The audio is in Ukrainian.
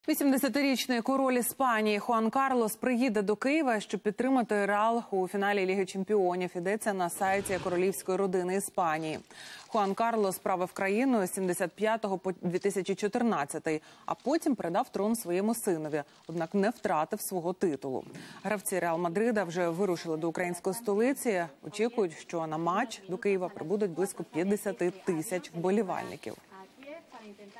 80-річний король Іспанії Хуан Карлос приїде до Києва, щоб підтримати Реал у фіналі Ліги Чемпіонів. Йдеться на сайті королівської родини Іспанії. Хуан Карлос правив країною з 75-го по 2014-й, а потім передав трон своєму синові, однак не втратив свого титулу. Гравці Реал Мадрида вже вирушили до української столиці. Очікують, що на матч до Києва прибудуть близько 50 тисяч вболівальників.